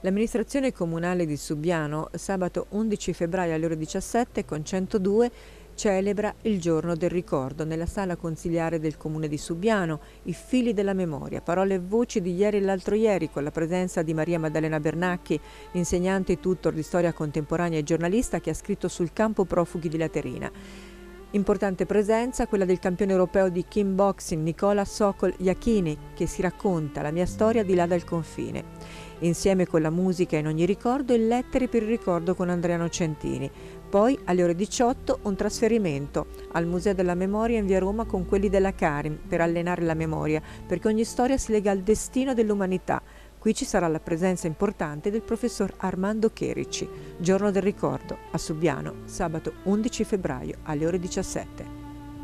L'amministrazione comunale di Subiano, sabato 11 febbraio alle ore 17 con 102, celebra il giorno del ricordo nella sala consiliare del comune di Subiano, i fili della memoria, parole e voci di ieri e l'altro ieri, con la presenza di Maria Maddalena Bernacchi, insegnante e tutor di storia contemporanea e giornalista che ha scritto sul campo profughi di Laterina. Importante presenza quella del campione europeo di kickboxing Nicola Sokol Iachini, che si racconta la mia storia di là dal confine. Insieme con la musica in ogni ricordo e lettere per il ricordo con Andrea Nocentini. Poi alle ore 18 un trasferimento al Museo della Memoria in via Roma con quelli della Karim per allenare la memoria, perché ogni storia si lega al destino dell'umanità. Qui ci sarà la presenza importante del professor Armando Cherici. Giorno del ricordo a Subiano, sabato 11 febbraio alle ore 17.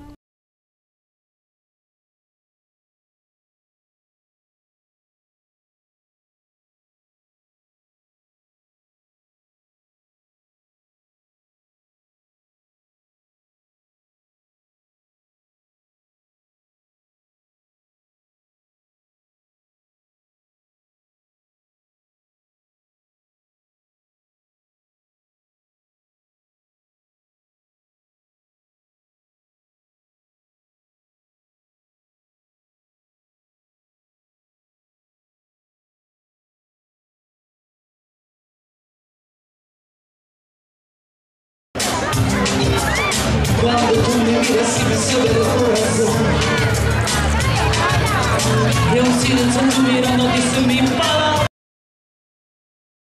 Cuando tú me miras y me sube el corazón, y un silencio en tu mirada no dice mi palabra.